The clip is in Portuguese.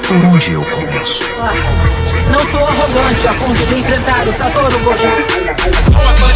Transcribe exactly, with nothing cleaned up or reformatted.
Por onde eu começo? Ah, não sou arrogante a ponto de enfrentar o Satoru Gojo.